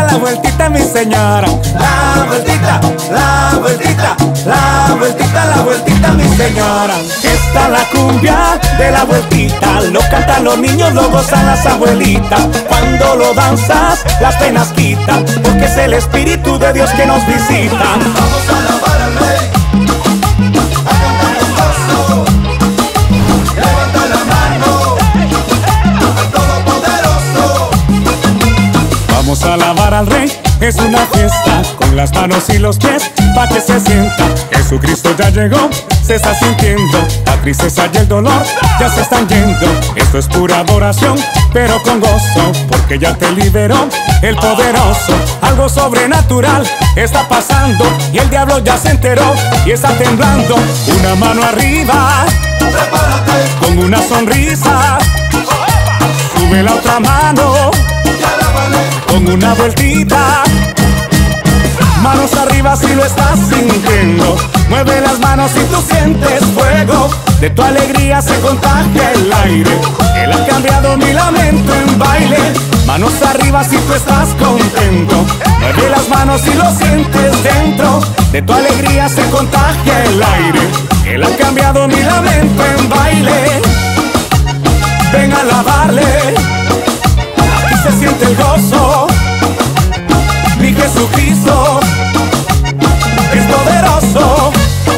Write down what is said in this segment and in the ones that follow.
mi señora. La vueltita, la vueltita, la vueltita, la vueltita, mi señora. Esta es la cumbia de la vueltita, lo cantan los niños, lo gozan las abuelitas. Cuando lo danzas, las penas quitan, porque es el Espíritu de Dios que nos visita. Vamos a alabar al Rey, a cantar con gozo. Levanta la mano al Todopoderoso. Vamos a alabar al Rey, es una fiesta, con las manos y los pies, pa' que se sienta. Jesucristo ya llegó, se está sintiendo, la tristeza y el dolor ya se están yendo. Esto es pura adoración, pero con gozo, porque ya te liberó el poderoso. Algo sobrenatural está pasando, y el diablo ya se enteró y está temblando. Una mano arriba, Prepárate, con una sonrisa, sube la otra mano, y alábale. con una vueltita. Manos arriba si lo estás sintiendo, mueve las manos si tú sientes fuego. De tu alegría se contagia el aire, Él ha cambiado mi lamento en baile. Manos arriba si tú estás contento, mueve las manos si lo sientes dentro. De tu alegría se contagia el aire, Él ha cambiado mi lamento en baile. Ven a alabarle, aquí se siente el gozo. Mi Jesucristo es poderoso.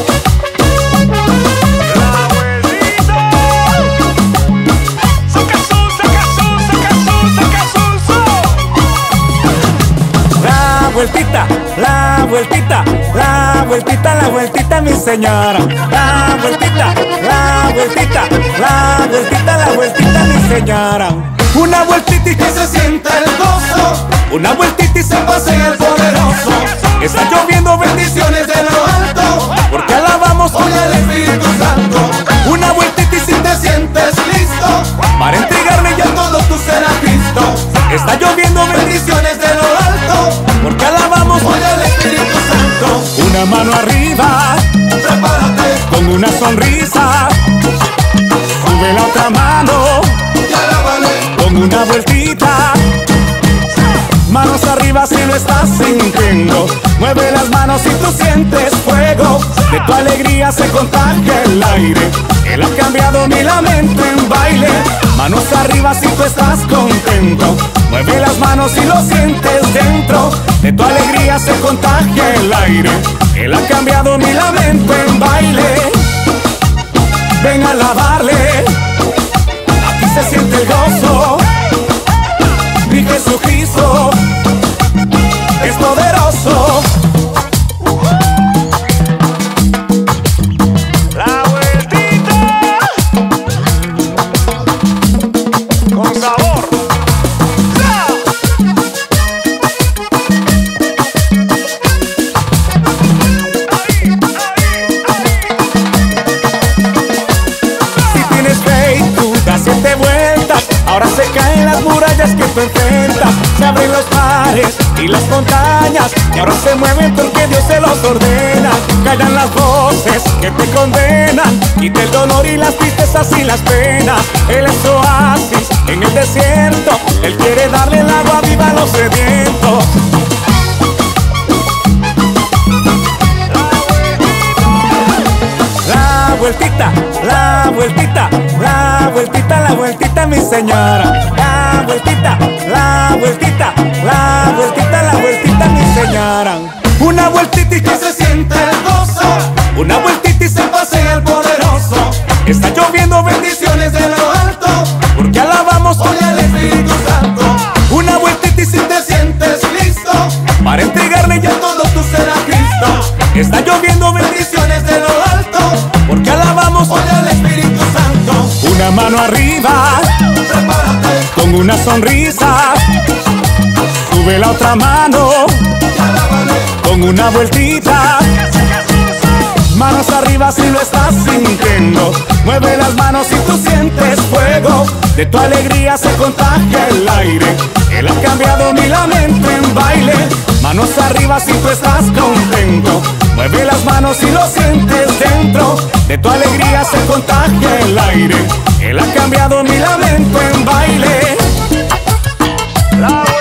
La vueltita. Saca su, saca su, saca su, saca su. La vueltita, la vueltita, la vueltita, la vueltita, mi señora. La vueltita, la vueltita, la vueltita, la vueltita, mi señora. Una vueltita y Que se sienta el gozo, una vueltita y se pasea el poderoso. está lloviendo bendiciones. Bendiciones de lo alto, Porque alabamos hoy al Espíritu Santo. una vueltita y Si te sientes listo, para entregarle ya ya todo tú serás Cristo. está lloviendo Bendiciones de lo alto, porque alabamos hoy al Espíritu Santo. una mano arriba, Prepárate, con una sonrisa, sube la otra mano, y alábale. con una vueltita. Manos arriba si lo estás sintiendo, mueve las manos si tú sientes fuego. De tu alegría se contagia el aire, Él ha cambiado mi lamento en baile. Manos arriba si tú estás contento, mueve las manos si lo sientes dentro. De tu alegría se contagia el aire, Él ha cambiado mi lamento en baile. Ven a alabarle, aquí se siente el gozo. Mi Jesucristo es poderoso. La vueltita. Con sabor. Si tienes fe y tú das 7 vueltas, ahora se caen las murallas que tú enfrentas. Se abren los mares y las montañas, y ahora se mueven porque Dios se los ordena. Callan las voces que te condenan, quita el dolor y las tristezas y las penas. Él es oasis en el desierto, Él quiere darle el agua viva a los sedientos. La vueltita, la vueltita, la vueltita, la vueltita, mi señora. La vueltita, la vueltita, la vueltita, la vueltita, mi señora. Una vueltita y Que se sienta el gozo, una vueltita y se pasea el poderoso. está lloviendo bendiciones. Bendiciones de lo alto, Porque alabamos hoy al Espíritu Santo. una vueltita y Si te sientes listo, para entregarle ya ya todo tú serás Cristo. está lloviendo bendiciones. Bendiciones de lo alto, Porque alabamos hoy al Espíritu Santo. una mano arriba, Prepárate, con una sonrisa, sube la otra mano, y alábale. con una vueltita. Manos arriba si lo estás sintiendo, mueve las manos si tú sientes fuego. De tu alegría se contagia el aire, Él ha cambiado mi lamento en baile. Manos arriba si tú estás contento, mueve las manos si lo sientes dentro. De tu alegría se contagia el aire, Él ha cambiado mi lamento en baile. La